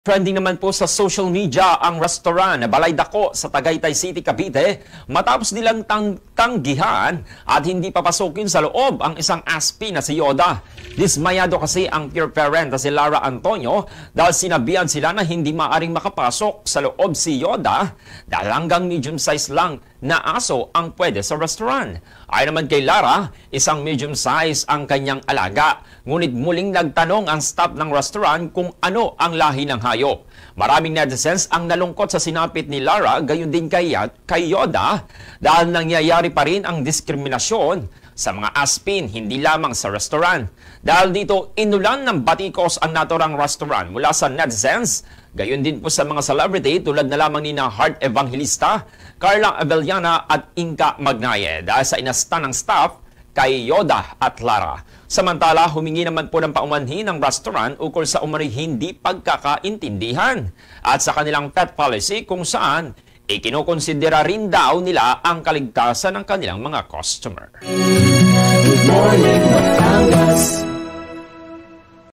Trending naman po sa social media ang restaurant na Balay Dako sa Tagaytay City, Cavite matapos nilang tanggihan at hindi papasukin sa loob ang isang ASPI na si Yoda. Dismayado kasi ang peer parent na si Lara Antonio dahil sinabihan sila na hindi maaring makapasok sa loob si Yoda dahil hanggang medium size lang na aso ang pwede sa restaurant. Ayon naman kay Lara, isang medium size ang kanyang alaga. Ngunit muling nagtanong ang staff ng restaurant kung ano ang lahi ng hayop. Maraming netizens ang nalungkot sa sinapit ni Lara, gayon din kay Yoda dahil nangyayari pa rin ang diskriminasyon sa mga aspin, hindi lamang sa restaurant. Dahil dito, inulan ng batikos ang naturang restaurant mula sa netizens, gayon din po sa mga celebrity tulad na lamang ni Heart Evangelista, Carla Abellana at Inka Magnaye dahil sa inasta ng staff kay Yoda at Lara. Samantala, humingi naman po ng paumanhin ng restaurant ukol sa umano'y hindi pagkakaintindihan at sa kanilang pet policy kung saan ikinukonsidera rin daw nila ang kaligtasan ng kanilang mga customer.